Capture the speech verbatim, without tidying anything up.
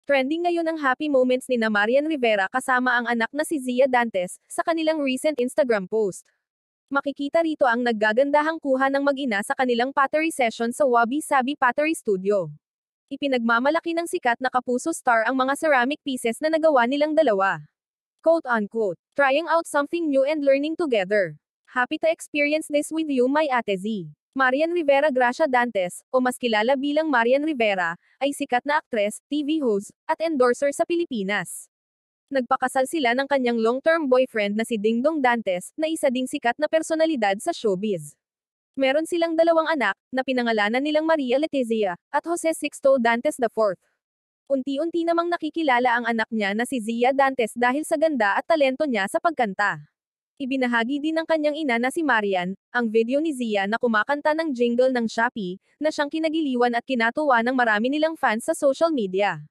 Trending ngayon ang happy moments ni na Marian Rivera kasama ang anak na si Zia Dantes, sa kanilang recent Instagram post. Makikita rito ang naggagandahang kuha ng mag-ina sa kanilang pottery session sa Wabi Sabi Pottery Studio. Ipinagmamalaki ng sikat na kapuso star ang mga ceramic pieces na nagawa nilang dalawa. Quote-unquote, trying out something new and learning together. Happy to experience this with you, my Ate Z. Marian Rivera Gracia Dantes, o mas kilala bilang Marian Rivera, ay sikat na aktres, T V host, at endorser sa Pilipinas. Nagpakasal sila ng kanyang long-term boyfriend na si Dingdong Dantes, na isa ding sikat na personalidad sa showbiz. Meron silang dalawang anak, na pinangalanan nilang Maria Letizia, at Jose Sixto Dantes the fourth. Unti-unti namang nakikilala ang anak niya na si Zia Dantes dahil sa ganda at talento niya sa pagkanta. Ibinahagi din ng kanyang ina na si Marian, ang video ni Zia na kumakanta ng jingle ng Shopee, na siyang kinagiliwan at kinatuwa ng marami nilang fans sa social media.